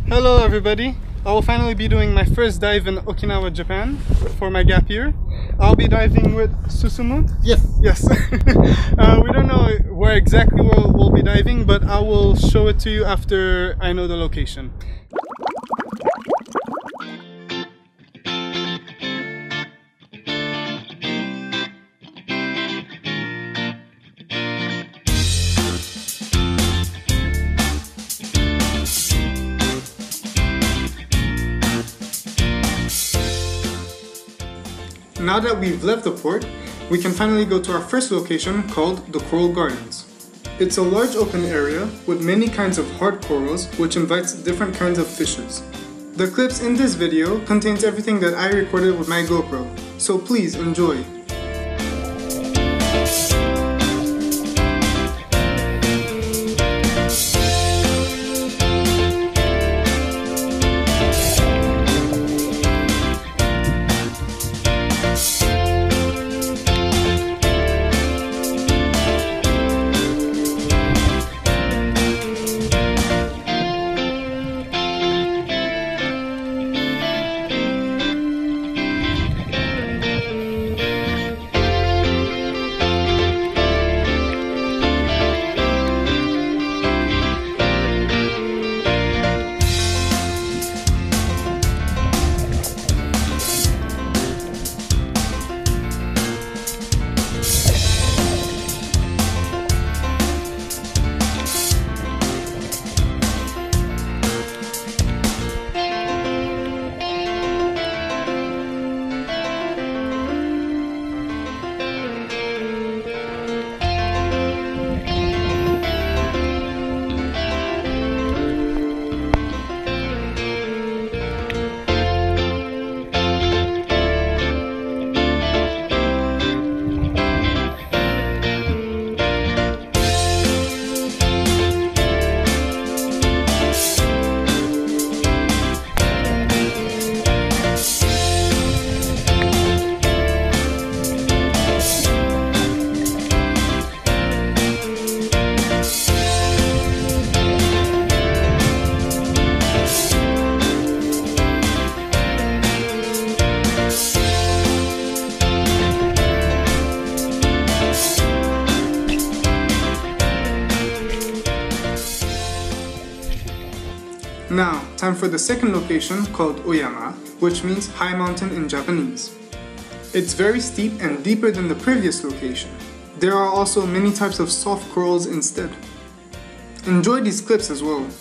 Hello everybody! I will finally be doing my first dive in Okinawa, Japan for my gap year. I'll be diving with Susumu. Yes. Yes. We don't know where exactly we'll be diving, but I will show it to you after I know the location. Now that we've left the port, we can finally go to our first location called the Coral Gardens. It's a large open area with many kinds of hard corals which invites different kinds of fishes. The clips in this video contains everything that I recorded with my GoPro, so please enjoy. Now, time for the second location called Oyama, which means high mountain in Japanese. It's very steep and deeper than the previous location. There are also many types of soft corals instead. Enjoy these clips as well.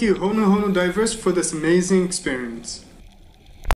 you Honu Honu divers for this amazing experience.